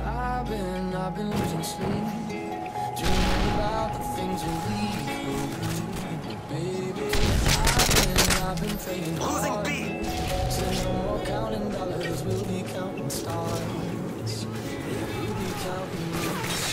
I've been losing sleep, dreaming about the things that we could be. Baby, I've been praying hard. Said no more counting dollars, we'll be counting stars. Yeah, we'll be counting stars.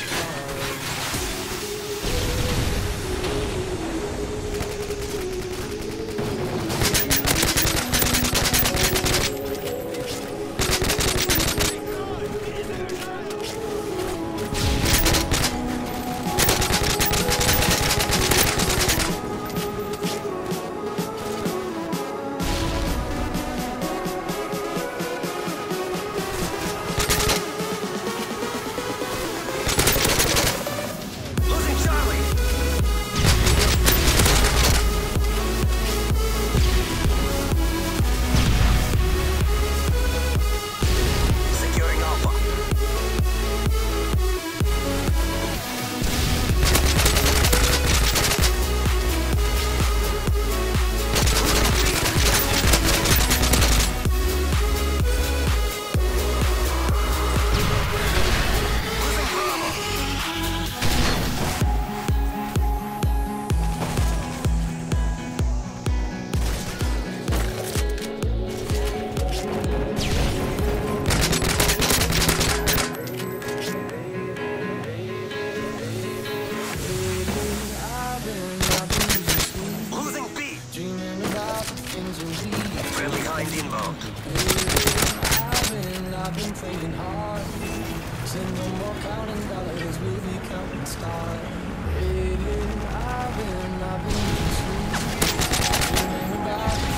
I've been praying hard. Said no more counting dollars, we'll be counting stars. I've been losing sleep, dreaming about